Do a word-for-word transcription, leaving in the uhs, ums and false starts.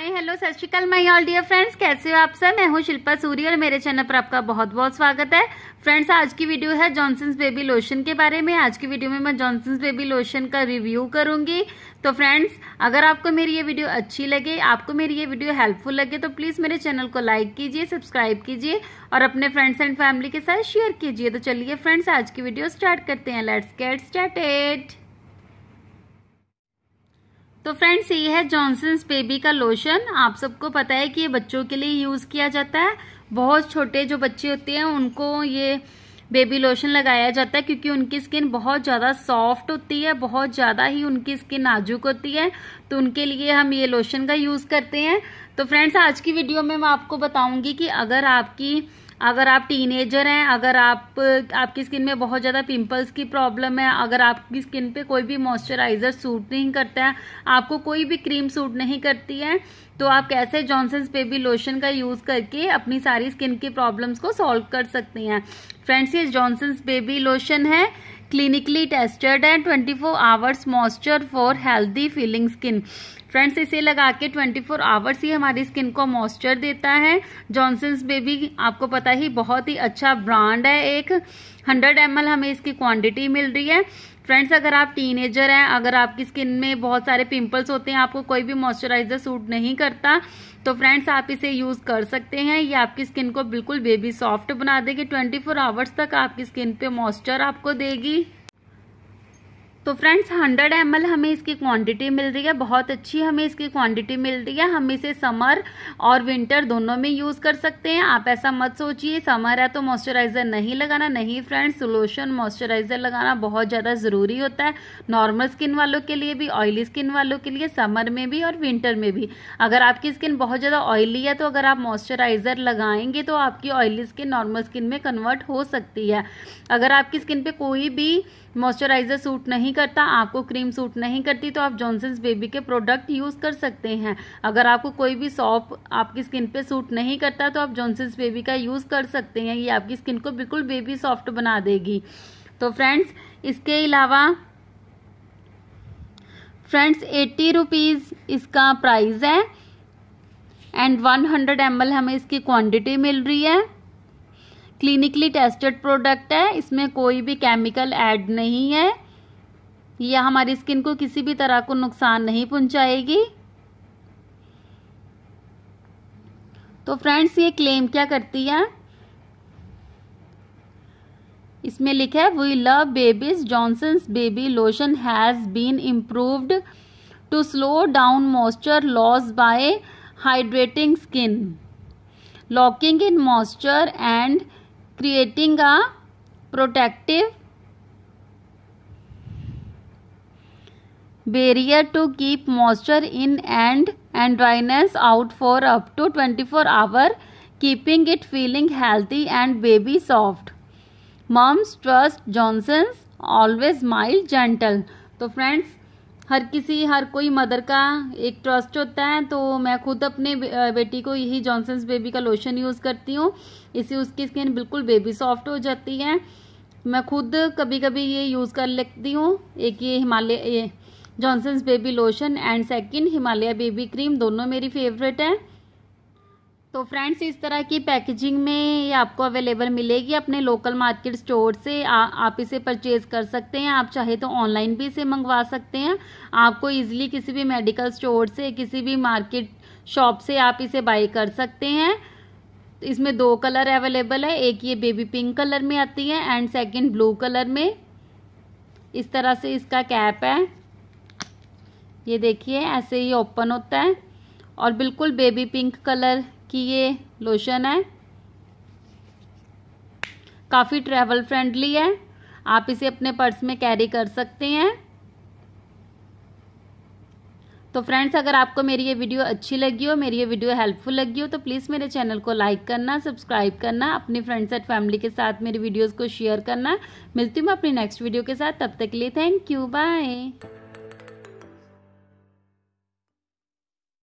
Hello सत श्री अकाल my all dear friends, कैसे हो आप सब। मैं हूं शिल्पा सूरी और मेरे चैनल पर आपका बहुत बहुत स्वागत है। फ्रेंड्स, आज की वीडियो है जॉनसन्स बेबी लोशन के बारे में। आज की वीडियो में मैं जॉनसन्स बेबी लोशन का रिव्यू करूंगी। तो फ्रेंड्स, अगर आपको मेरी ये वीडियो अच्छी लगे, आपको मेरी ये वीडियो हेल्पफुल लगे तो प्लीज मेरे चैनल को लाइक कीजिए, सब्सक्राइब कीजिए और अपने फ्रेंड्स एंड फैमिली के साथ शेयर कीजिए। तो चलिए फ्रेंड्स, आज की वीडियो स्टार्ट करते हैं। Let's get started. तो फ्रेंड्स, ये है जॉनसन्स बेबी का लोशन। आप सबको पता है कि ये बच्चों के लिए यूज किया जाता है। बहुत छोटे जो बच्चे होते हैं उनको ये बेबी लोशन लगाया जाता है क्योंकि उनकी स्किन बहुत ज्यादा सॉफ्ट होती है, बहुत ज्यादा ही उनकी स्किन नाजुक होती है। तो उनके लिए हम ये लोशन का यूज करते हैं। तो फ्रेंड्स, आज की वीडियो में मैं आपको बताऊंगी कि अगर आपकी अगर आप टीनेजर हैं, अगर आप आपकी स्किन में बहुत ज्यादा पिंपल्स की प्रॉब्लम है, अगर आपकी स्किन पे कोई भी मॉइस्चराइजर सूट नहीं करता है, आपको कोई भी क्रीम सूट नहीं करती है, तो आप कैसे जॉनसन्स बेबी लोशन का यूज करके अपनी सारी स्किन की प्रॉब्लम्स को सॉल्व कर सकती हैं। फ्रेंड्स, ये जॉनसन्स बेबी लोशन है, क्लिनिकली टेस्टेड है, twenty four hours moisture for healthy feeling skin. Friends, इसे लगा के ट्वेंटी फोर आवर्स ही हमारी स्किन को मॉइस्चर देता है। जॉनसन्स बेबी आपको पता ही बहुत ही अच्छा ब्रांड है। एक हंड्रेड एम एल हमें इसकी क्वांटिटी मिल रही है। फ्रेंड्स, अगर आप टीनेजर हैं, अगर आपकी स्किन में बहुत सारे पिंपल्स होते हैं, आपको कोई भी मॉइस्चराइजर सूट नहीं करता, तो फ्रेंड्स आप इसे यूज कर सकते हैं। ये आपकी स्किन को बिल्कुल बेबी सॉफ्ट बना देगी। ट्वेंटी फोर आवर्स तक आपकी स्किन पे मॉइस्चर आपको देगी। तो फ्रेंड्स, हंड्रेड एम एल हमें इसकी क्वांटिटी मिल रही है, बहुत अच्छी हमें इसकी क्वांटिटी मिल रही है। हम इसे समर और विंटर दोनों में यूज कर सकते हैं। आप ऐसा मत सोचिए समर है तो मॉइस्चराइजर नहीं लगाना, नहीं फ्रेंड्स, लोशन मॉइस्चराइजर लगाना बहुत ज्यादा जरूरी होता है, नॉर्मल स्किन वालों के लिए भी, ऑयली स्किन वालों के लिए, समर में भी और विंटर में भी। अगर आपकी स्किन बहुत ज्यादा ऑयली है तो अगर आप मॉइस्चराइजर लगाएंगे तो आपकी ऑयली स्किन नॉर्मल स्किन में कन्वर्ट हो सकती है। अगर आपकी स्किन पे कोई भी मॉइस्चराइजर सूट नहीं करता, आपको क्रीम सूट नहीं करती, तो आप जॉनसन्स बेबी के प्रोडक्ट यूज कर सकते हैं। अगर आपको कोई भी सॉप आपकी स्किन पे सूट नहीं करता तो आप जॉनसन्स बेबी का यूज कर सकते हैं। ये आपकी स्किन को बिल्कुल बेबी सॉफ्ट बना देगी। तो फ्रेंड्स, इसके अलावा फ्रेंड्स एट्टी रुपीज इसका प्राइस है and one hundred M L हमें इसकी क्वांटिटी मिल रही है। क्लिनिकली टेस्टेड प्रोडक्ट है, इसमें कोई भी केमिकल ऐड नहीं है। यह हमारी स्किन को किसी भी तरह को नुकसान नहीं पहुंचाएगी। तो फ्रेंड्स, ये क्लेम क्या करती है, इसमें लिखा है we love babies Johnson's baby lotion has been improved to slow down moisture loss by hydrating skin, locking in moisture and creating a protective barrier to keep moisture in and and dryness out for up to twenty-four hours, keeping it feeling healthy and baby soft. Moms trust Johnson's, always mild gentle. तो friends, हर किसी हर कोई mother का एक trust होता है। तो मैं खुद अपने बेटी को यही जॉनसन्स बेबी का लोशन यूज़ करती हूँ। इससे उसकी स्किन बिल्कुल बेबी सॉफ्ट हो जाती है। मैं खुद कभी कभी ये यूज़ कर लेती हूँ। एक ये हिमालय ये Johnson's baby lotion and second Himalaya baby cream, दोनों मेरी फेवरेट है। तो फ्रेंड्स, इस तरह की पैकेजिंग में ये आपको अवेलेबल मिलेगी अपने लोकल मार्केट स्टोर से। आ, आप इसे परचेज कर सकते हैं। आप चाहे तो ऑनलाइन भी इसे मंगवा सकते हैं। आपको इजीली किसी भी मेडिकल स्टोर से, किसी भी मार्केट शॉप से आप इसे बाय कर सकते हैं। इसमें दो कलर अवेलेबल है, एक ये बेबी पिंक कलर में आती है एंड सेकेंड ब्लू कलर में। इस तरह से इसका कैप है, ये देखिए ऐसे ही ओपन होता है और बिल्कुल बेबी पिंक कलर कि ये लोशन है, काफी ट्रैवल फ्रेंडली है। आप इसे अपने पर्स में कैरी कर सकते हैं। तो फ्रेंड्स, अगर आपको मेरी ये वीडियो अच्छी लगी हो, मेरी ये वीडियो हेल्पफुल लगी हो, तो प्लीज़ मेरे चैनल को लाइक करना, सब्सक्राइब करना, अपने फ्रेंड्स एंड फैमिली के साथ मेरी वीडियोस को शेयर करना। मिलती हूँ मैं अपनी नेक्स्ट वीडियो के साथ, तब तक के लिए थैंक यू, बाय।